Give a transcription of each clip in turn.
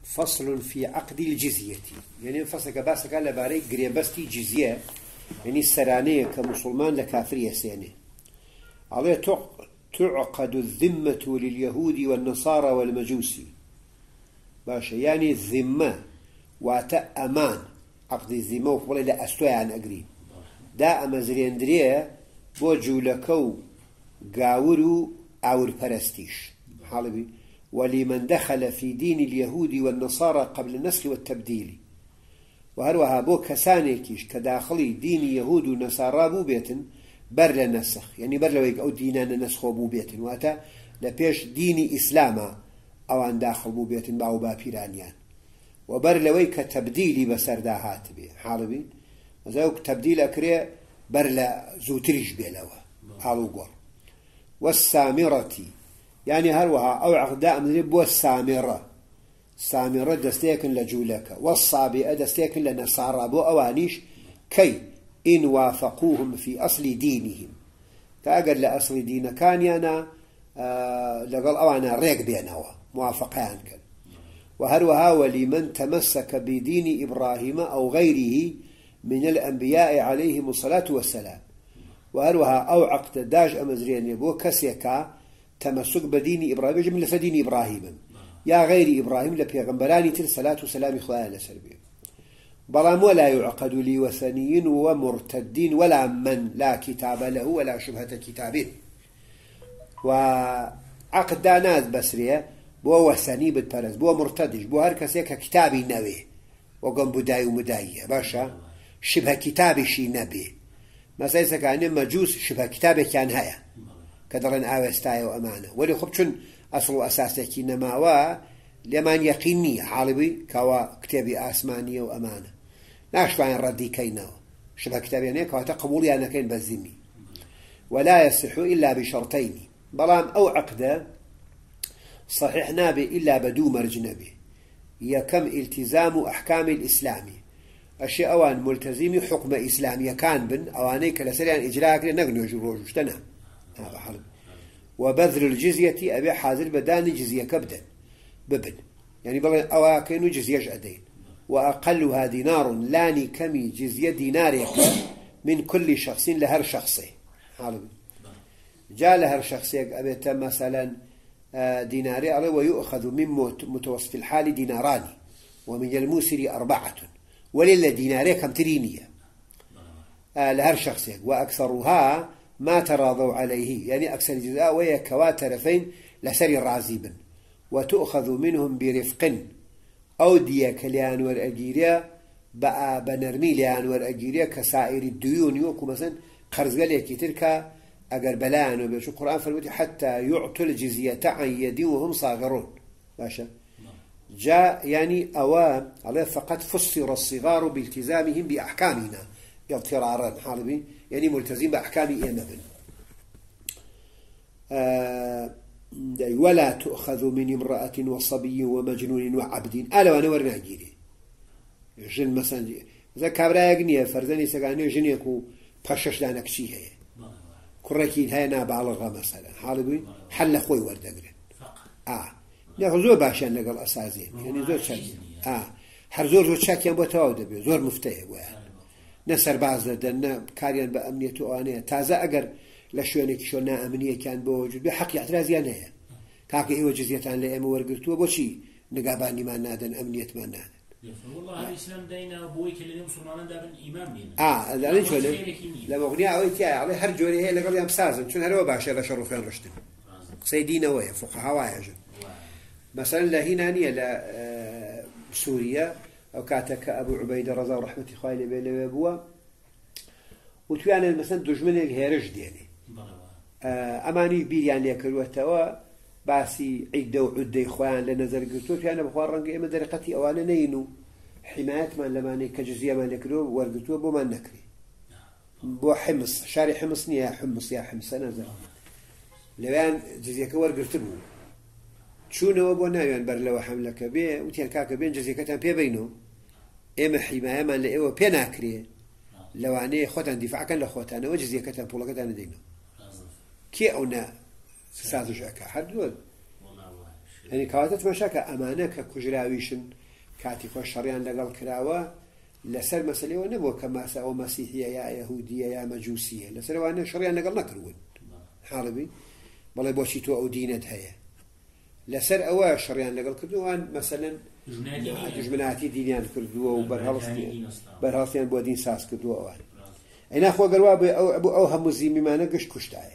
فصل في عقد الجزية، يعني فصل كباسك على باري قريبستي جزية، يعني السرانية كمسلمان لكافرية سيني عليه تعقد الذمة لليهود والنصارى والمجوسي باشا، يعني الذمة وتأمان عقد الذمة وقبل إلى أستوى عن أقريب دا أمزريندريا بوجو لكو قاورو أور برستيش حالبي ولمن دخل في دين اليهود والنصارى قبل النسخ والتبديل، وهروها بو كسانيكيش كداخلي دين يهود ونصارى بو بيتن بر لنسخ، يعني بر لويك أو دينان نسخ بو بيتن واتا لبيش ديني إسلاما أو عن داخل بو بيتن باو بابيرانيان، وبر لويك تبديلي بسرداهات بي حالبي وزاوك تبديل أكري بر لزوتريش بيلوه حالو قور. والسامرة يعني هروها أو عقداء من رب والسامرة، سامرة دستيكن لجولك، والصابئة دستيكن لنصارى بو أوانيش كي إن وافقوهم في أصل دينهم كأقل لأصل دين كان يانا لقل أوانا ريق بينوا موافقان كان. وهروها ولمن تمسك بدين إبراهيم أو غيره من الأنبياء عليهم الصلاة والسلام، وهروها أو عقد داج أمزرين يبو كسيكا تمسك بدين إبراهيم جملة دين إبراهيم يا غير إبراهيم لبيغمبراني تل صلاة وسلام إخوان لسلبي بلام ولا يعقد لي وثنيين ومرتدين ولا من لا كتاب له ولا شبهة كتابه. وعقد داناز بسرية بو وثني بالبرز بو مرتدش بو هركسيك كتابي نوي وقم بداي ومداية باشا شبه كتابي شي نبي مثلا كان مجوس شبه كتابي كان هيا كدرن آوستايا وأمانة ولي خبشن أصل أساسي نماوا لمن يقيني حالبي كوا كتابي آسمانية وأمانة ناشف عن ردي كيناو شبه كتابي يعني كوا تقبولي أنا كين بزمي ولا يصح إلا بشرطين بلام أو عقد صحيح نابي إلا بدو مرج نبي يكم التزام أحكام الإسلامي أشياء أوان ملتزمي حكم إسلامي كان بن أوانيك لسريان إجراءك لنقنو جروج تنام هذا حلو. وبذل الجزية أبي حاضر بدان جزية كبدا ببن يعني بل أواكين جزية جأدين وأقلها دينار لاني كمي جزية دينار من كل شخص لهر شخصي حلو. جاء لهر شخصي أبي مثلا ديناري عليه ويؤخذ من متوسط الحال ديناران ومن الموسر 4 ولل ديناري كم ترينية لهر شخصي وأكثرها ما تراضوا عليه يعني أكثر الجزاء وهي كواترفين لسر الرازيبا وتؤخذ منهم برفق أو ديك ليان والأجيريا بقى بنرمي ليان والأجيريا كسائر الديون يوكو مثلا خرز قال تلك أقر بلان وبيشو القرآن فالوتي حتى يعطوا الجزية عن يدي وهم صاغرون باشا جاء يعني أوام عليه فقط فسر الصغار بالتزامهم بأحكامنا اضطرارا حالبي يعني ملتزم بأحكام إيمابن ولا تؤخذ من امرأة وصبي ومجنون وعبد ألا وأنا ورنا جيري جن مثلا إذا كابرا يغنيه فرزاني سغاني جنيكو بخشش لانك شي هي كركين هاي نابالغه مثلا حالبي حل خوي وردغرين ناخذ باشان لقل اساسين يعني زور شاك هر زور شاك يم بو تواود بي زور مفتيه ويا نسر بعض دنا كاريان بأمنية وآنية تازة أجر لشونك شونا أمنية كان بوجود بحق اعتراضيان هي كاك إيوه جزيتان لأم ورقلتوا بوشي نقاباني ما نادن أمنية ما نادن والله هذا الإسلام دينا بويك اللي مسلمان دابن إمام لنا لأن شو لما أغنية عويت يا عليه هر جوري هي لقل يام سازن شون هروا باشر لشرفين رشدن سيدين ويا فقهاء وايجن مثلا لهنا نية سوريا أو كاتك أبو عبيدة رضا ورحمة خايل بين أبوه وتوانى مثلا دجمن الهرج ديني أماني بيريان ليكلوا توا باسي عدة وعدة إخوان لنظر قلتوا توانى بخوار رنقي إما درقتي أوانا نينو حماية من لماني كجزية ما ليكلوا ورقلتوا بو ما نكري بو حمص شاري حمص يا حمص يا حمص نظر لوان جزية كورقلتوا شونو أبو نايان برلوا حملك بيه وتيان كاك بين جزية كتان بيه بينو إما حماية من لإيوه بيه ناكري لو أنا خوتان دفاع كان لخوتان وجزية كتان بولا كتان دينو كي أونا سازوش أكا حد دول يعني كواتت مشاكل أمانة ككجراويشن كاتيكو شريان لقل كراوة لسر مسألة ونبو كما سأو مسيحية يا يهودية يا مجوسية لسر وانا شريان لقل نكرون حاربي بلا بوشي تو أو دينت هيا لسر أوا شريان لقل كردوان مثلا جمناتي دينيان كردوه وبرهاصيان بو دين ساس كردوه أوان أين أخوة قلوا أبو أوهم مزيمي ما نقش كشتايا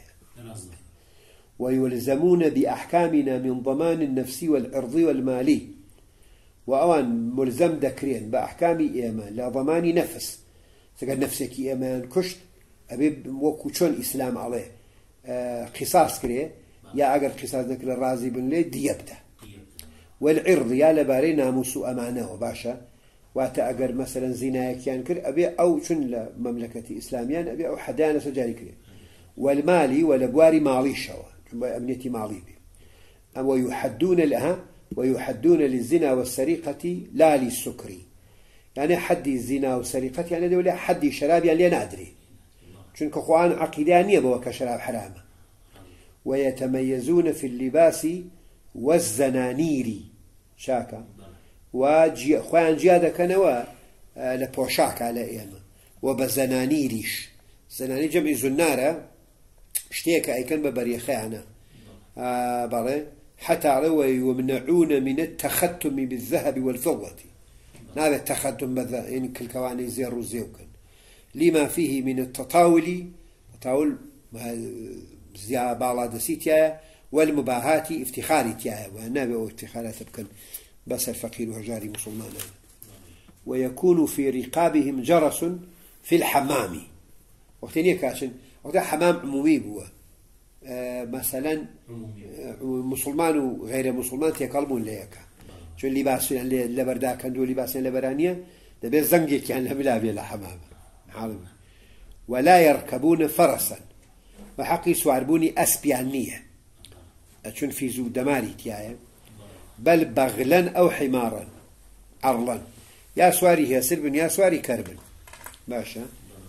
ويلزمون بأحكامنا من ضمان النفس والعرض والمالي وأوان ملزم ذكرين بأحكام إيمان لا ضمان نفس سقى نفسك إيمان كشت أبي وكوشون إسلام عليه قصاص كريه يا أجر قصاص ذكر الرازي بن لي ديبته والعرض يا لباري ناموس أمانة وباشا وأتأجر مثلا زنا كان كر أبي أو شن مملكة إسلامية أبي أو حدانا سجاري كريه والمالي والأبواري مالي شوا أمنيتي مالي بي ويحدون للزنا والسرقة لا للسكر يعني حد الزنا والسرقة يعني دولة حد شراب يعني لا ندري شنك أخوان عقيدانية بوك شراب حرام ويتميزون في اللباس والزنانير شاكا وخوان جيادة كانوا لبوشاك على إيما وبزنانيريش زنانير جمع زنارة اشتيك أي كان ببريخانا بله حتى ويمنعون من التختم بالذهب والفضة هذا التختم يعني كل كواني زير وزيوكن لما فيه من التطاول زيا بالادسيتيا والمباهات افتخاريتيا والنبي افتخارات بكن بس الفقير وجاري مسلمان ويكون في رقابهم جرس في الحمام وقتين كاشن وقت حمام عمومي بوا مثلا مسلمان وغير مسلمان تيقلبون ليك شو اللباس اللي بردا كندو لباس لبرانية ده بيزنجك يعني بلا بلا حمام حالم ولا يركبون فرسا وحقي سواربوني أسبيانية أشون في زود دماري تيايا بل بغلا أو حمارا عرلا يا سواري هي سربن يا سواري كربن باشا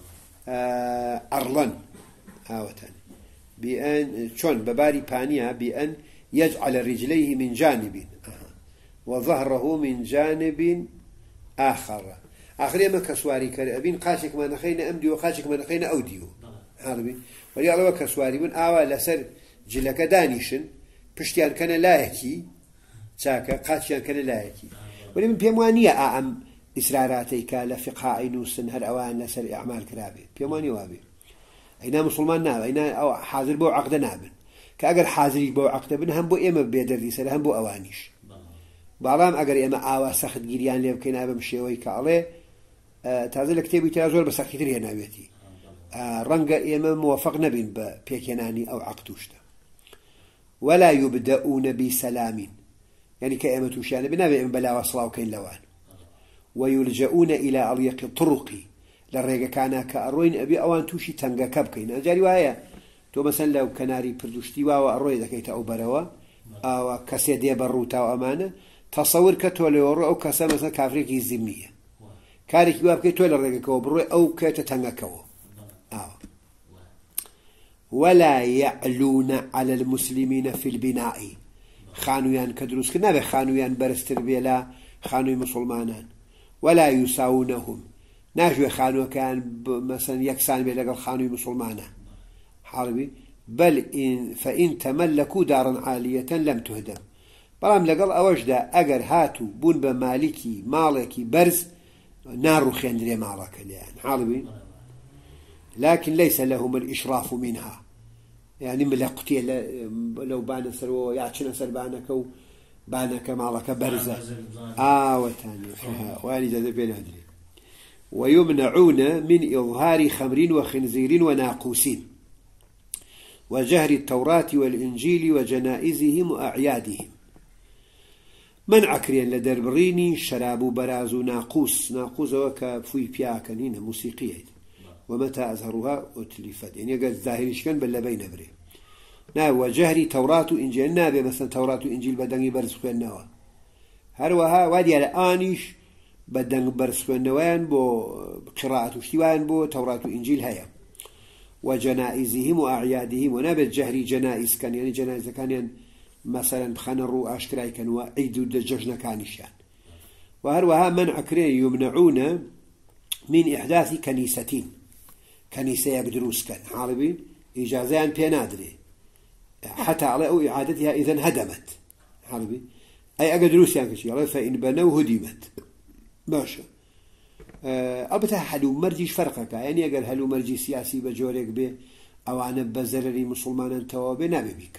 عرلا هاوتان بأن شون بباري بانيا بأن يجعل رجليه من جانب وظهره من جانب آخر آخر ما كسواري كربين قاشك ما نخينا أمدي وقاشك ما نخينا أوديو حالبي ولي الله كسواري من آوا لسر جلك دانيشن بشتيان كان لايكي شاكا قاشيان كان لايكي ولي من بيموانية أعم إسراراتيك لفقهاء نوسن هر أوان لسر أعمال كرابي بيموانية وابي أينا مسلمان ناب أينا أو حاضر بو عقد نابن كأجر حاضري بو عقد بن هم بو إما بيدري سر هم بو أوانيش بعضهم أجر إما آوا سخت جيريان ليه بكين أبا مشيوي كعليه تازل كتابي تازور بس كتير هنا بيتي رنجا إما موافق نبين بيكيناني أو عقدوشته ولا يبدأون بسلام يعني كأما توشان بنابئ بلا وصلا وكين لوان ويلجؤون إلى أضيق الطرق للرجع كان كأروين أبي أوان توشي تنجا كبكين أجاري وهاي تو مثلا لو كناري بردوشتي وأروي ذا كيتا أو بروا أو كسيدي بروتا وأمانة تصور كتولي ورو أو كسا مثلا كافريكي الزمية كاريك يواب كتولي الرجع كو بروي أو كيتا تنجا كو ولا يعلون على المسلمين في البناء خانويان كدروس كنا بخانويان برستر بيلا خانوي مسلمانان ولا يساونهم ناجوا خانوا كان مثلا يكسان بلقى خانوي مسلمانه حربي بل فإن تملكوا دارا عالية لم تهدم برام لقل أوجد أجر هاتوا بون بمالكي مالكي برز نار خندري مالك يعني حربي لكن ليس لهم الإشراف منها يعني ملقتي لو بان سروا يعشنا سربانك أو بانك مالك برزة وتاني والد ذا بين هدري ويمنعون من إظهار خمر وخنزير وناقوس وجهر التوراة والإنجيل وجنائزهم وأعيادهم منع كريان لدربريني شراب براز ناقوس وكفوي بياكنين موسيقية ومتى أظهرها أتلفت يعني قد ظاهرش كان بل بين بري وجهر توراة إنجيل نابي مثلا توراة إنجيل بدني برز خوانوا هروها وادي على آنيش بدن برز خوانوان بو قراءة وشتوان بو توراة إنجيل هيا وجنائزهم وأعيادهم ونابت جهري جنائز كان يعني جنائز كان يعني مثلا بخنرو أشكراي كانوا عيدوا دجاجنا كانشان وهروها منع كري يمنعون من إحداث كنيستين كنيسة يقدروس كان عربي إجازان بينادري حتى على إعادتها إذن هدمت عربي أي أقدروس يعني كشي فإن بنوا هدمت ماشي أبتها حلو مرجيش فرقك يعني أقل حلو مرجي سياسي بجوريك به أو أنا بزرري مسلمان توابي نابي بيك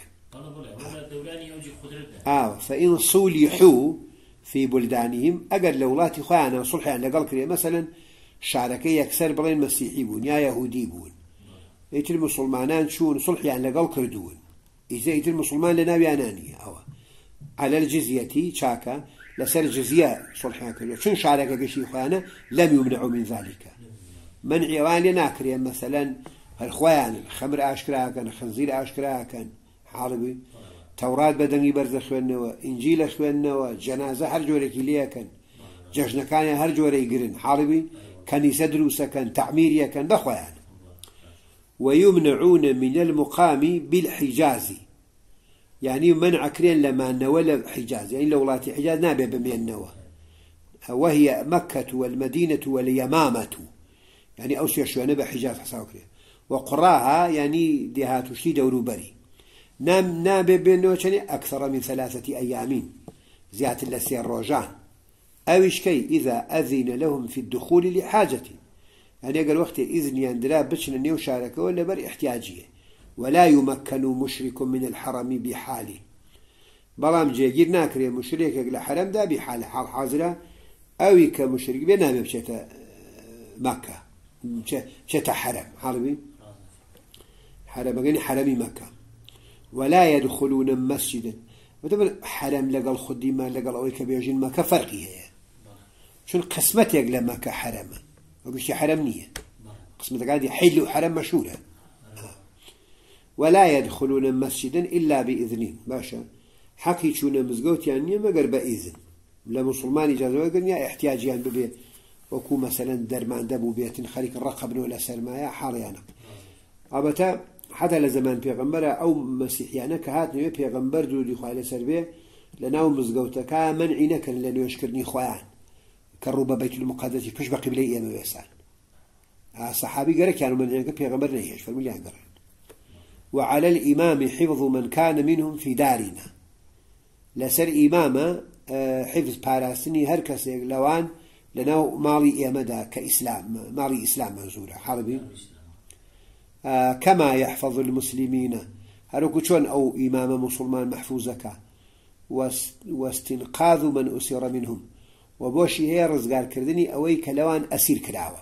فإن صلحوا في بلدانهم أقل لولاتي خوانا صلح يعني قال كريه مثلا شعركي يكسر بلين مسيحي بون يا يهودي بون يتر المسلمانان شون صلح يعني قال كردون إذا يتر المسلمان لنابي أنانية أو على الجزية شاكا لسر جزية صلح يعني شون شعرك قشي خوانا لم يمنعوا من ذلك منع إيران لناكريه مثلا الخوان الخمر أشكرها كان الخنزير أشكرها كان عربي توراة بدني برز خوانوا إنجيل خوانوا جنازة هر جوري كليه كان جشن كان هر جوري يقرن عربي كنيسة دروسة كان تعميرية كان بخوان ويمنعون من المقام بالحجاز يعني منع كرين لما نوى حجاز يعني لولات حجاز نابع بمن النوى وهي مكة والمدينة واليمامة يعني أوسيا شو أنا بحجاز حساو كرين وقراها يعني دهات شي دورو بري نام بينه أكثر من 3 أيام زيادة لسير روجان أوش كي إذا أذن لهم في الدخول لحاجة يعني قال وقت إذن يندرا بتشن نيو شاركه ولا بر احتياجية ولا يمكن مشرك من الحرم بحاله بلام جيجير ناكري مشرك لحرم دا بحال حال حاضرة أو كمشرك بينام بشتا مكة بشتا حرم حرمي حرم يعني حرمي مكة ولا يدخلون مسجدا وتبر حرم لقى الخديمة لقى الأويك بيجين مكة فرقي هي شون قسمتك لما كحرم وقلت حرم نية قسمتك هذه حل حرم مشهورة ولا يدخلون مسجدا إلا بإذن باشا حقي شون مزقوت يعني ما قرب إذن لا مسلمان إجازة قلنا احتياجيان ببي وكو مثلا درمان دبو بيت خليك الرقب ولا سرمايا حاريانا أبتا حتى لزمان بيغمبر أو مسيح يعني كهات نيو بيغمبر دودي خوالي سربيه لناو مزقوتا كا منعينا كان لنو يشكرني خوان كالروبا بيت المقدس فش بقي بلي إيما بيسان صحابي قرأ كانوا منعينا كبيغمبر نيهش فالمليان قرأ وعلى الإمام حفظ من كان منهم في دارنا لسر إمامة حفظ باراستني هركس لوان لناو مالي إيمدا كإسلام مالي إسلام منزورة حربي كما يحفظ المسلمين هركو شون أو إمام مسلمان محفوظك واستنقاذ من أسر منهم وبوشي هي رزقار كردني أوي كلوان أسير كلاوة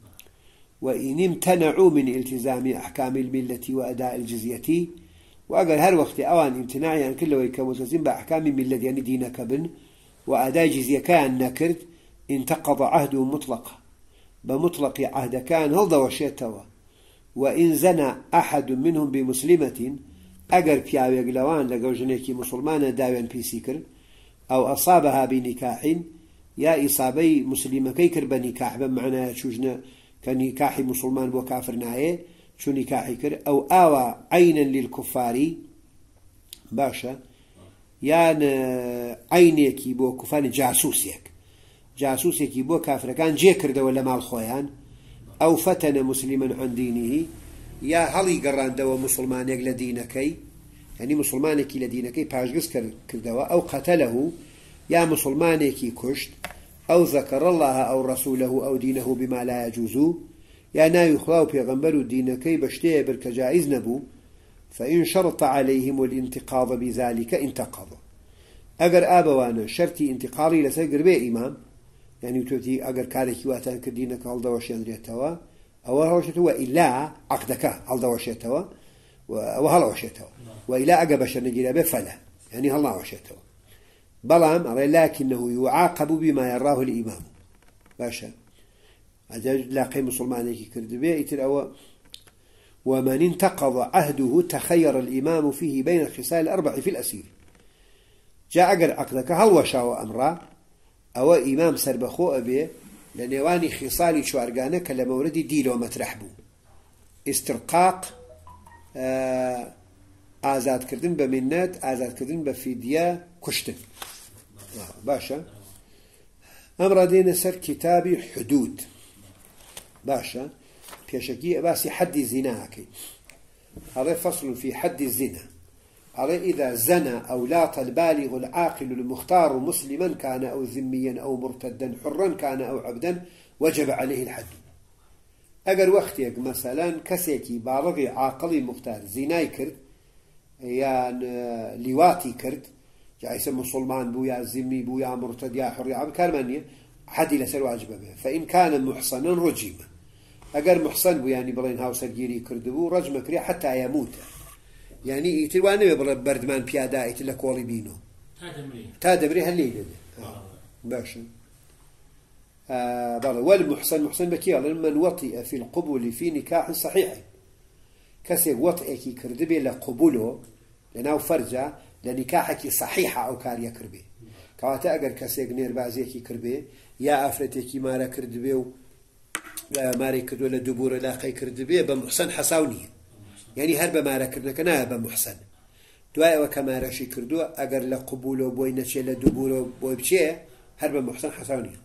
وإن امتنعوا من التزام أحكام الملة وأداء الجزية وأقل هر وقت أوان امتناعي عن كل ويك متزم بأحكام الملة يعني دينك بن وأداء جزية كان نكرد انتقض عهده مطلقا بمطلق عهد كان هل دوشيتوا وإن زنى أحد منهم بمسلمة أجر بياو يقلوان لقوجنيكي مسلمان داوين بيسيكر أو أصابها بنكاح يا إصابي مسلمة كيكر بنكاح بمعنى شوجنا كنكاح مسلمان وكافر نايه شو نكاحي كر أو آوى عينا للكفار باشا يعني عينيكي بو كفان جاسوسيكي بو كافر كان جيكر دو ولا مال خويان أو فتن مسلما عن دينه يا هلي قران دو مسلمان يقل دينكي يعني مسلمانكي لدينكي باجقس كردوا أو قتله يا مسلمانكي كشت أو ذكر الله أو رسوله أو دينه بما لا يجوز يا ناي خلاو بيغمبروا دينكي بشتيه بركجائز نبو فإن شرط عليهم الانتقاض بذلك انتقضوا أجر آبوانا شرطي انتقالي لسيقر بي إمام يعني توتي أجر كارك واتان كدينك هل دوشيان ريتوا أو هلوشتوا إلا عقدك هل دوشيتوا وهل وشيتوا وإلا أجر بشر نجيلا بفلا يعني هل وشيتوا بلام لكنه يعاقب بما يراه الإمام باشا هذا لاقي مسلمانيكي كرد بيه ومن انتقض عهده تخير الإمام فيه بين الخصال الأربع في الأسير جاء أجر عقدك هل وشاو أمره أو إمام سربخو أبي لنواني خصالي شوارقانك لموردي ديلو مترحبو استرقاق آزاد كردن بمنات آزاد كردن بفدية كشتن باشا أمر دين سر كتاب حدود باشا بيشكي باسي حد الزنا هذا فصل في حد الزنا على إذا زنى أو لاط البالغ العاقل المختار مسلما كان أو ذميا أو مرتدا حرا كان أو عبدا وجب عليه الحد أجر وقتك مثلا كسيكي بالغ عاقل مختار زناي كرد يا لواتي كرد جايس مسلمان بو يا ذمي بو يا مرتد يا حر يا عبد كرمانية حد لسر واجب به فإن كان محصنا رجم أجر محصن بو يعني بلين هاو سجيري كردبو رجم كري حتى يموت يعني يتواني بردمان بيادا يتلا كولي بينو تادبري هالليلة باشا والمحصن محصن بكي لمن وطئ في القبول في نكاح صحيح كسي وطئك كردبي لقبوله لناو فرجة لنكاحك صحيحة أو كاريا كربي كواتا أجر كسي نير بازيكي كربي يا أفرتكي مارا كردبي ماري كردو لدبور لاقي كردبي بمحصن حصاونية يعني هرب مارا كردنك نا بمحصن دواء وكمارا شي كردو أجر لقبوله بوي نشي لدبوره بوي بشي هرب محصن حصاونية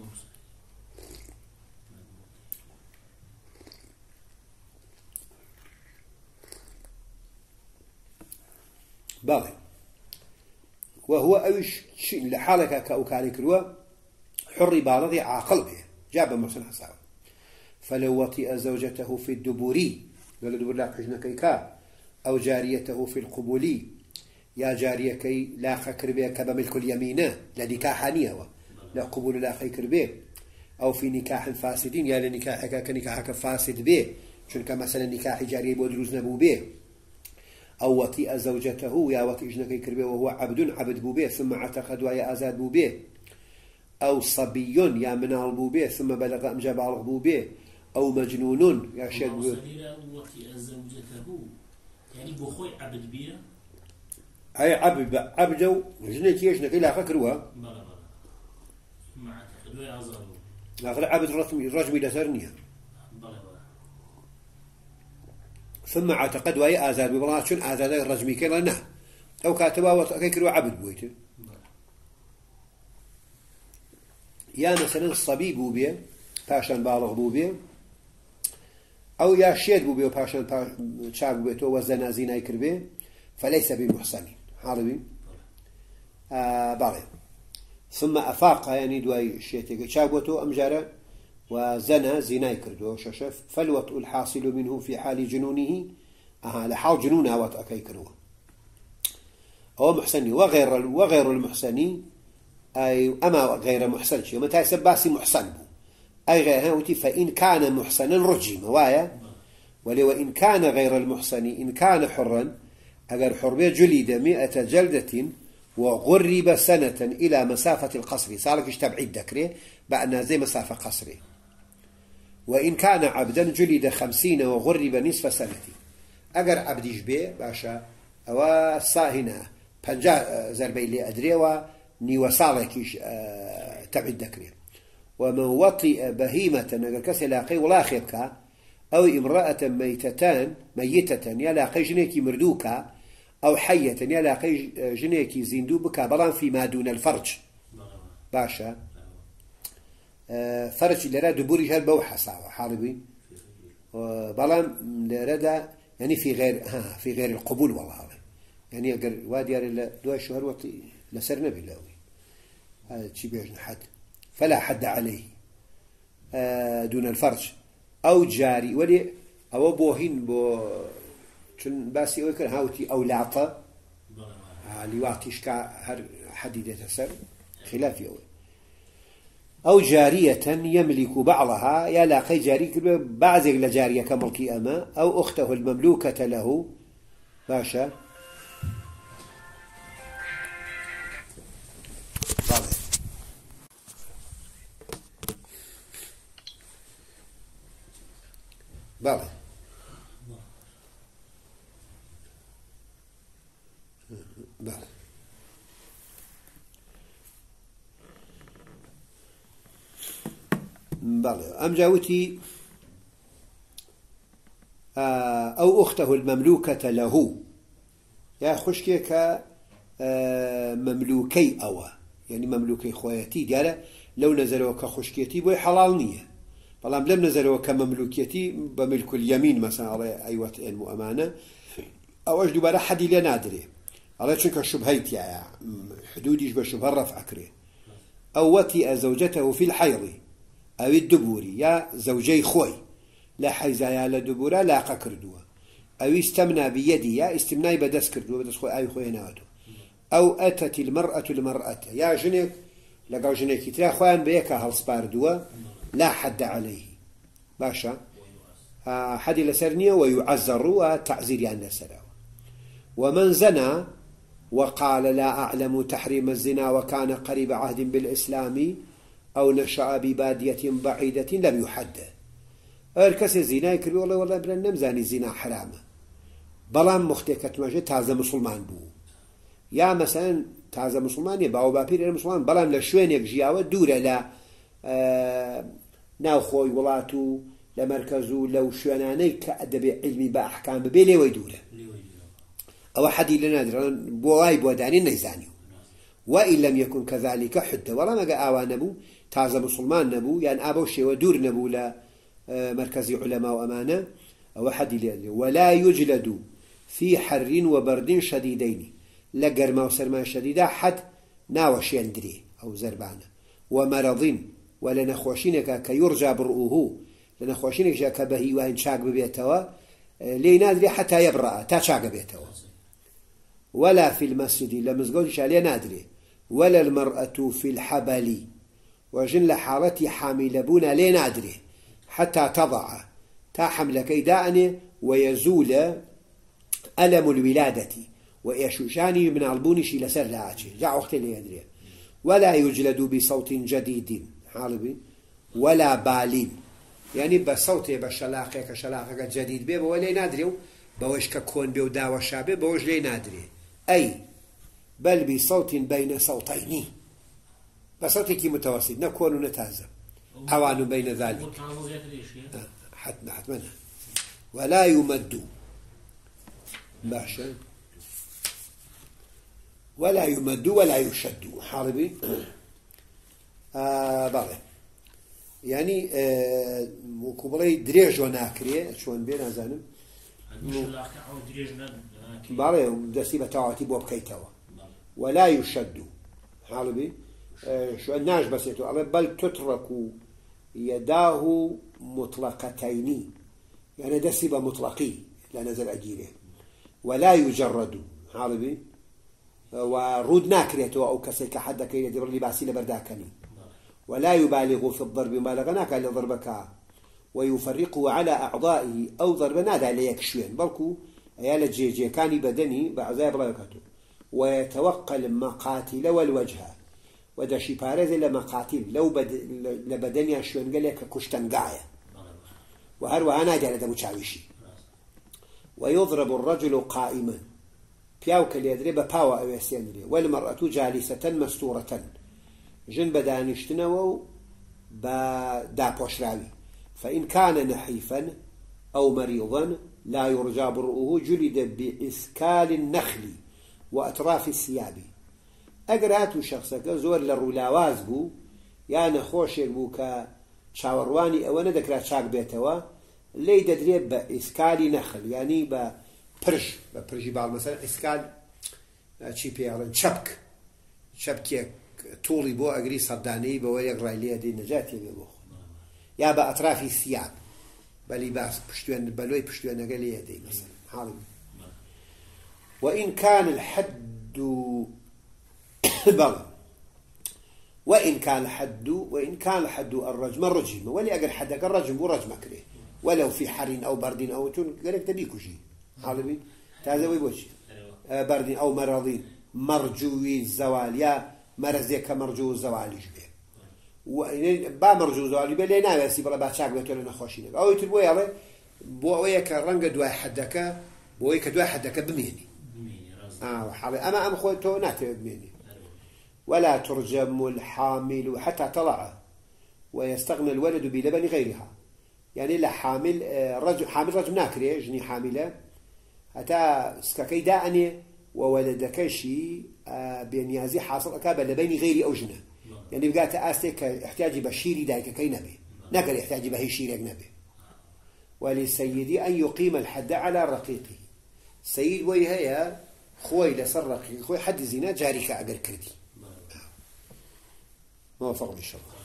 باغي وهو أيش شيء لحالك كأوكاري كروا حر بالغ عاقل به جاب محسن حساب فلو وطئ زوجته في الدبوري ولا دبر لا حجنا كيكا أو جاريته في القبولي يا جارية كي لا خكر به كبملك اليمين لنكاحانية لا قبول لا خكر به أو في نكاح فاسدين يا لنكاحك كنكاحك فاسد به شنك مثلا نكاح جارية بودروز نبو به أو وطئ زوجته يا وطئ جنكي كربه وهو عبد بوبيه ثم اعتقد ويا أزاد بوبيه أو صبي يا منال بوبيه ثم بلغ أمجاب على بوبيه أو مجنون يا شيخ وطئ زوجته يعني بخوي عبد بيه أي عبد جنكي يجنكي لا فكروا ثم اعتقد ويا أزاد آخر عبد رجمي لسرنيها ثم اعتقد وهي آزاد ببرات شن آزاد الرجمي كلا نه أو كاتبا وكيكروا عبد بويته يا مثلا الصبي بوبيه باشان بالغ بوبيه أو يا شيد بوبيه باشان شاب بوبيه وزنا زنا يكربه فليس بمحصن حاربي بالغ ثم أفاق يعني دواي شيء شابوته أمجاره وزنا زنا يكردو ششف فالوطء الحاصل منه في حال جنونه لحال جنونه وطأ يكروه أو محسني وغير المحسني أي أما غير محسن شيء متى سباسي محسن بو أي غير هاوتي فإن كان محسنا رجم وايا ولو إن كان غير المحسن إن كان حرا أجر حربية جلد 100 جلدة وغرب سنة إلى مسافة القصر صارك اشتبعيد ذكره بأن زي مسافة قصري وإن كان عبدا جلد 50 وغرب نصف سنة أجر عبد يشبه باشا أو الصاهنة 50 زربي اللي أدري ونيو صالك تبعيد ذكره ومن وطئ بهيمة أجر كسلاقي ولا خيبك أو امرأة ميتة يلاقي جنيكي مردوكا أو حية يلاقي جنيكي زندوبك بلان فيما دون الفرج باشا فرج لرا دبوري هل بوحة صعبة حاربي بلان لرا يعني في غير القبول والله يعني أقر وادي دواء الشهر وطي لسر نبي لاوي هذا شيء بيجن حد فلا حد عليه دون الفرج أو جاري ولي أو بوهين بو شن باسي أو يكون هاوتي أو لاطة لواتيش كهر حديدة سر خلافي أو جارية يملك بعضها يا لاقي جاري بعض الجارية كملكي أما أو أخته المملوكة له باشا بالي بالي بالي أم جاوتي أو أخته المملوكة له يا خشكي كمملوكي أوا يعني مملوكي خواتي ديالا لو نزلوا كخشكيتي بوي حلال نية بلام لم نزلوا كمملوكيتي بملك اليمين مثلا على أيوة المؤمنة أو أجدوا برا حدي لا نادري على شنك شبهيت يا حدوديش بشبه الرفع كريه أو وطئ زوجته في الحيض أو الدبور يا زوجي خوي لا حيزا يا لا دبورا لا قكردوا أو استمنى بيدي يا استمنى بدس كردوا بدس خوي أي خوي نادو أو أتت المرأة يا جنك لقوا جنك ترى خوان بيكا هالسباردوا لا حد عليه باشا حد لسرنية ويعزر وتعزير يعني لسرا ومن زنى وقال لا أعلم تحريم الزنا وكان قريب عهد بالإسلام أو نشأ ببادية بعيدة لم يحد الكسر الزنا يكري والله بلا نمزاني الزنا حرامه بلام مختكت ماجه تازه مسلمان بو يا مثلا تازه مسلمان يباو بابير مسلمان بلام لشوين يجياوه دوره لا ناو خوي ولاتو لمركزو لو شواناني كأدب علمي بأحكام بيلي ويدوره أو حدي لنادر بواي بوداني نيزانيو وإن لم يكن كذلك حد ولا ما قا آوان نبو تازه مسلمان نبو يعني أبو شي ودور نبو لا مركزي علماء وأمانة أو حدي لنادر ولا يجلد في حر وبرد شديدين لقرما وسرما شديدة حد ناوش يندري أو زربانة ومرض ولا نخوشينك كيرجى برؤوه لنخوشينك كبهي وإن شاق ببيتوا لينادري حتى يبرأ تشاق بيتوا ولا في المسجد لمزقودش عليه نادري ولا المرأة في الحبل وجن لحالتي حاملبون لي نادري حتى تضع تحمل كيدانه ويزول ألم الولادة ويشوشاني من البونش لسر لعاجي جاء وقت اللي يدري ولا يجلد بصوت جديد حالبي ولا بالين يعني بصوت بشلاقه كشلاقه جديد به ولا نادري بوش ككون بيو داوى شابه بوش لي نادري أي بل بصوت بين صوتين بصوتك متوسط نكون نتازم أوان بين ذلك حتما ولا يمد باشا ولا يمد ولا يشد حاربي بله يعني مكبري دريج وناكري شلون بين أزانم بله دسي بتاعتي بوب كيتوا ولا يشد حاربي شو الناش بس يتو بل تترك يداه مطلقتين يعني دسي بمطلقي لا نزل أجيره ولا يجرد حاربي ورود ناكريته أو كسيك حد كي يدبر لباسي لبرداكني ولا يبالغ في الضرب مبالغناك لضربك ويفرقه على أعضائه أو ضرب نادى عليك شوين بلكو أيال جيجي كان بدني بعذاب بركته ويتوقع المقاتل والوجه وده شي بارز لمقاتل لو لبدني شوين قال لك كشتنقاية وهروها نادى على دمو تشاويشي ويضرب الرجل قائما بياوك اللي يضرب باوا أو يسيندري والمرأة جالسة مستورة جن بدانشتنو بدابوش راوي فإن كان نحيفا أو مريضا لا يرجى برؤه جلد بإسكال النخل وأطراف الثياب أقرأت شخصك زور للرولاواز بو يعني خوش بو كشاورواني أو ندكرات شاك بيتوا لي ددريب بإسكال نخل يعني ببرج بعض مثلا إسكال شي بيعلن شبك طولي بو أجري صداني بو يقرأ لي دي نجاتي بو يا بأطراف الثياب بلباس بشتوان بلوي بشتوان قال لي دي مثلا حالي وإن كان الحد بل وإن كان الحد الرجم ولي أجر حدك الرجم ورجم كره ولو في حر أو برد أو تون قالك تبيكو شيء حالي تازوي بوشي برد أو مرضين مرجوي الزوال يا مرزك مرجو الزوال يشبه با مرجو الزوال بل لا بس بلا باشاك بتقول نخوشين أو يتبوي على بوي كرنج دواء حدك بوي كدواء حدك بميني حالي أما خويته ناتي بميني ولا ترجم الحامل حتى طلع ويستغنى الولد بلبن غيرها يعني لا حامل رجل ناكري جني حامله حتى سكاكي داني وولدكشي بنيازي حاصل أكابر لبين غير أو جنة يعني بقات أستك احتاج بشيري دايك كي نبي نقل يحتاج به شيري نبي وللسيد أن يقيم الحد على رقيقه السيد ويهيا خوي لسر رقيق خوي حد زنا جاري كأجر كردي موفق إن شاء الله.